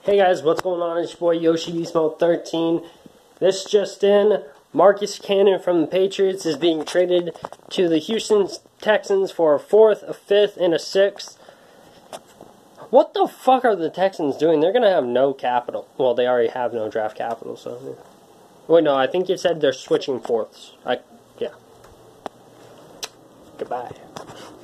Hey guys, what's going on? It's your boy Yoshi Beastmode 13. This just in, Marcus Cannon from the Patriots is being traded to the Houston Texans for a 4th, a 5th, and a 6th. What the fuck are the Texans doing? They're gonna have no capital. Well, they already have no draft capital, so... Wait, no, I think you said they're switching 4ths. Yeah. Goodbye.